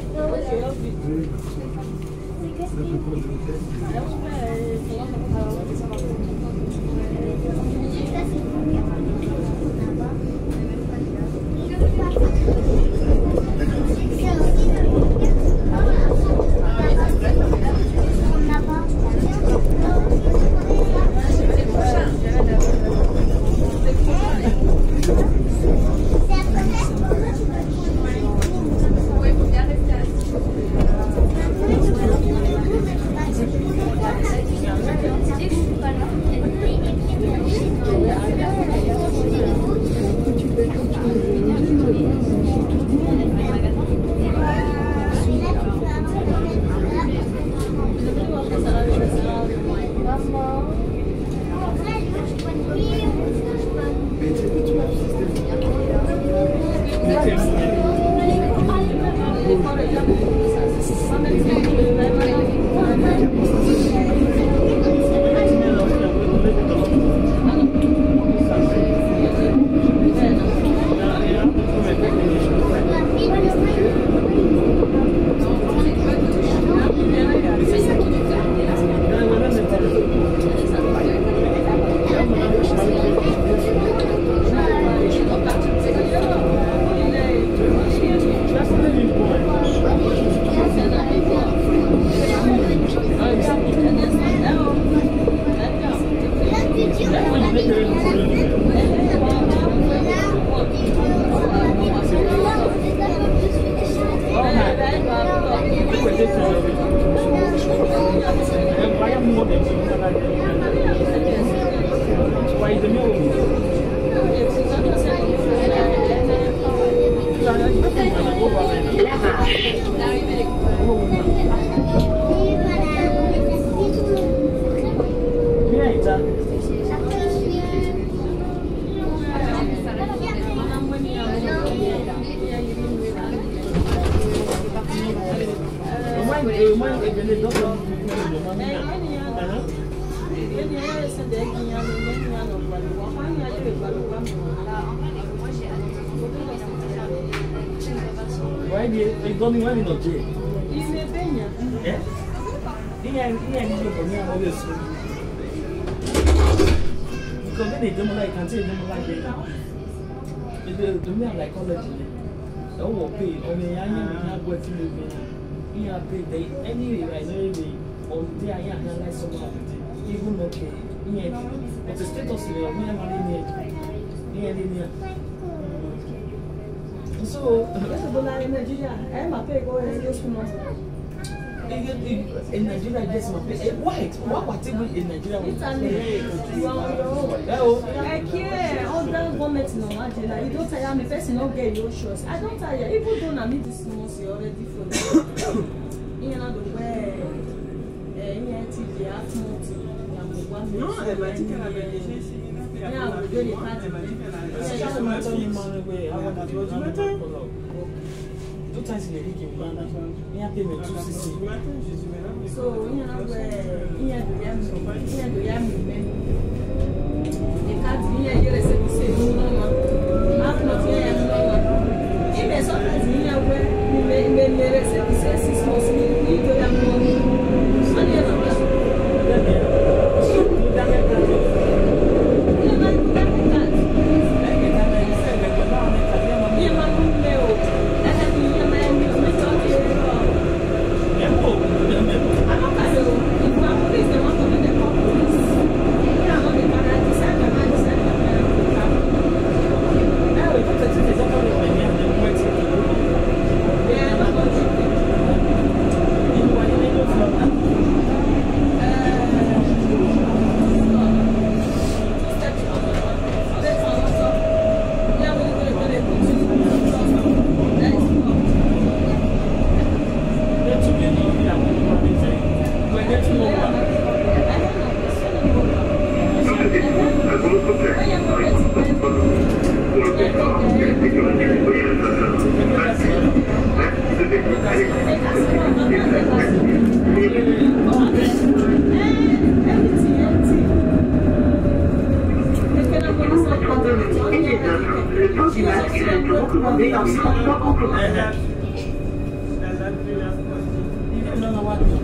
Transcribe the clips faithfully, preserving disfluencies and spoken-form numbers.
So, in Nigeria, I'm a pay go in Nigeria, yes, my pay. White, what whatever in Nigeria? Italy. I care. All the government no matter. You don't tire me. Person don't get your shoes. I don't tire. Even though I meet this month, you already for. You know the way. Eh, T V atmosphere. No, I might take care of it. Yeah, we do the party. Two times in a week in Ghana, we have payment two sixty. So, you know, here do yam, here do yam, the cards here, you say, no, I'm not here, no. If there's sometimes here where you may make six months, you do yam, money ever.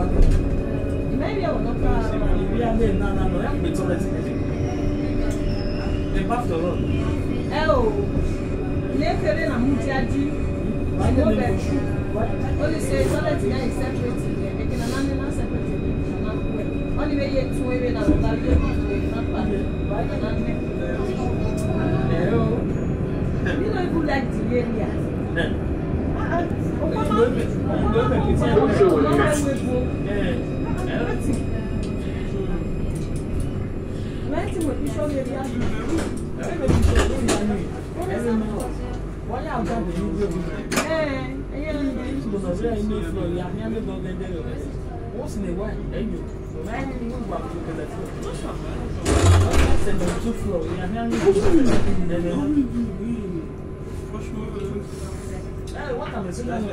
Maybe I will not cry. We are there now, now, now. I'm with toilet. The path to road. Oh, never in a Mutiadi. I know that. Only say toilet is separate. I can imagine separate. Only way yet to wait and I'll value it. Not bad. You know, you like the area. Once in a while, you what I'm saying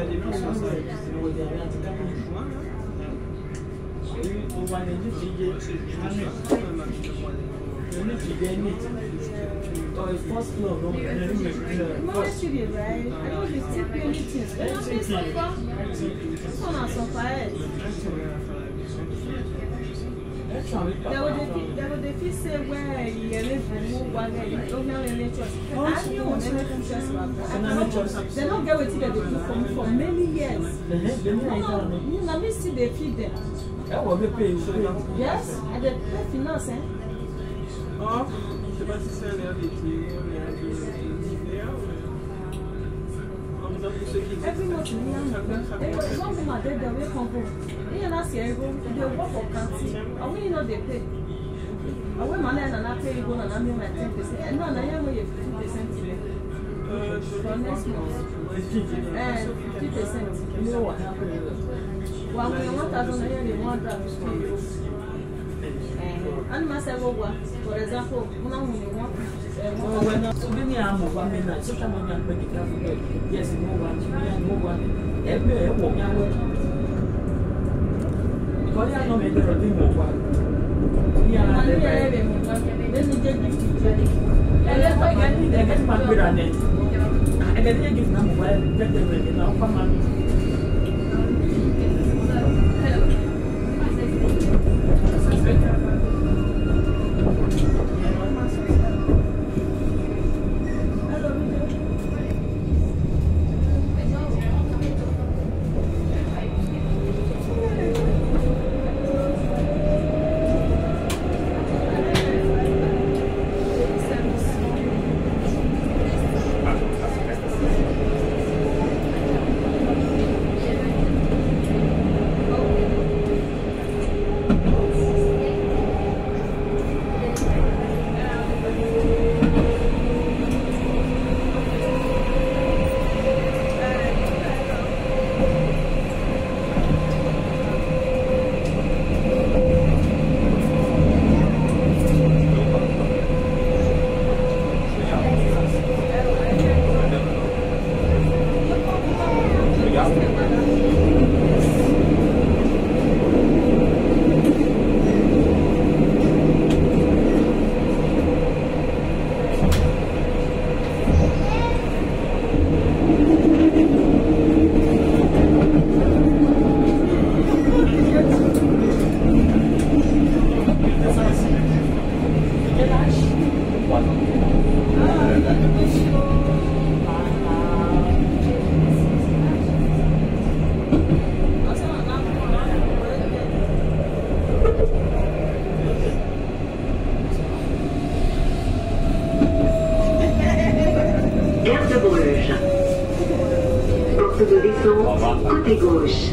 first floor, no, right? I don't take anything. This one has some fire. There would the fee say where you live and move one day, you don't know any choice. I knew anything just about that. They don't get what they do for me for many years. You know, me see they feed them. Yes, and they pay finance, eh? Oh, c'est pas si c'est un héritier. Every month, one woman dead away from home. You know, they work for country. And we know they pay. And we man and I pay you and I mean my ten percent. And no, I am only fifty percent for next month. And fifty percent. You know what happened? Well, when one thousand a year, they want that to pay you. And myself, for example, when I'm only one. Oh, when I'm so many am of one minute, so I'm going to make it careful. Yes, no one, no one. Every walk away. Because I know maybe a thing of one. Yeah, let me get gift. And then I get my good on it. I get a gift number where get the ready now. Come on. Côté gauche.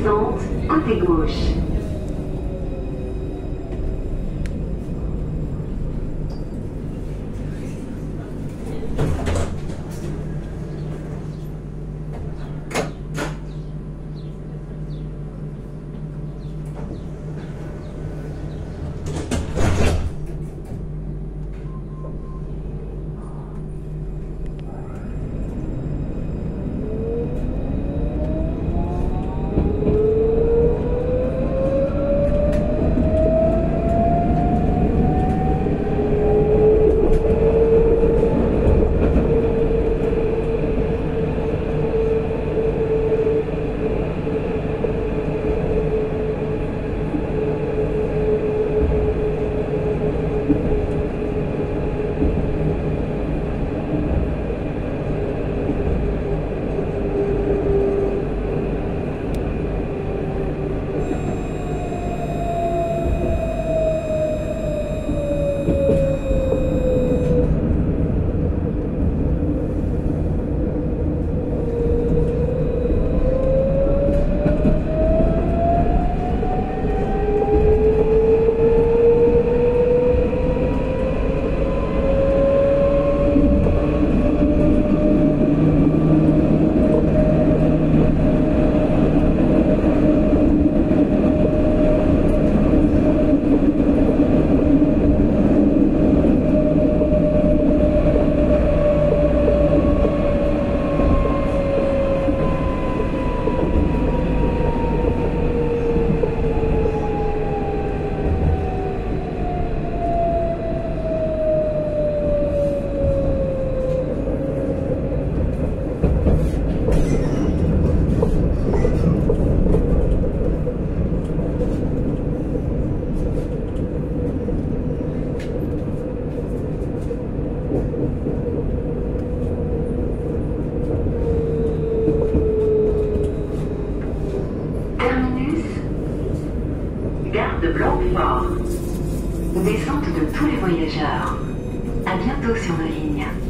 descente, côté gauche. Gare de Blanquefort. Descente de tous les voyageurs. À bientôt sur nos lignes.